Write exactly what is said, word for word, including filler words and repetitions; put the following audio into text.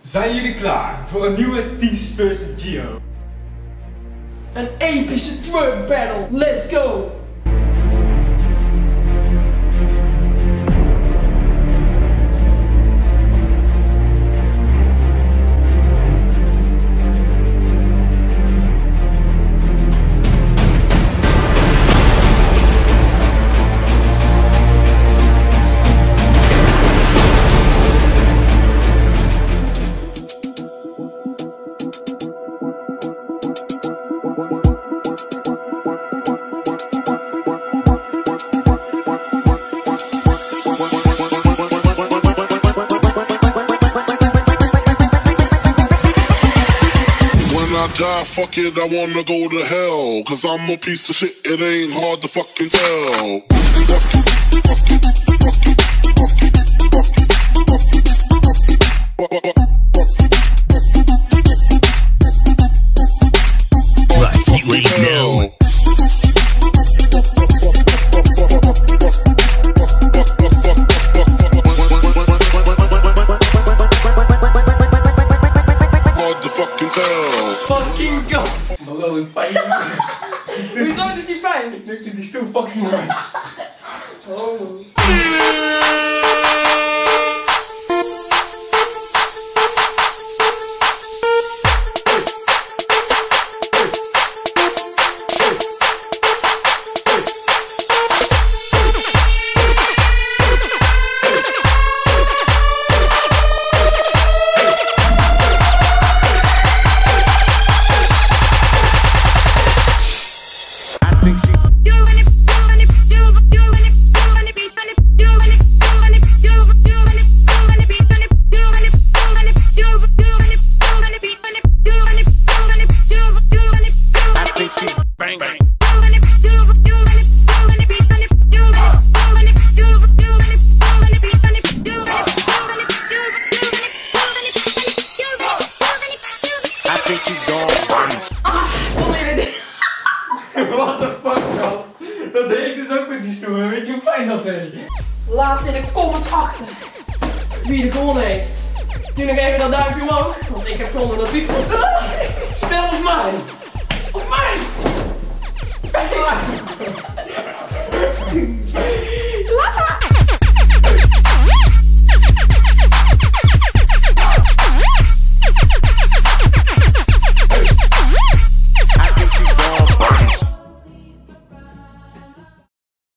Zijn jullie klaar voor een nieuwe Ties versus. Gio? Een epische twerk battle, let's go! Die, fuck it, I wanna go to hell. Cause I'm a piece of shit, it ain't hard to fucking tell. Right, you ain't know. Hard to fucking tell. Fucking god! Bro, het pijn. Hoezo is het die fijn? Ik lukte die stoel fucking hard. Oh. Bang, bang. I think she's gone. What the fuck, gast? Dat deed ik dus ook met die stoel. En weet je hoe fijn dat deed? Laat in de comments achter wie de gewonnen heeft. Doe nog even dat duimpje omhoog, want ik heb gewonnen natuurlijk. Stel op mij! Op mij!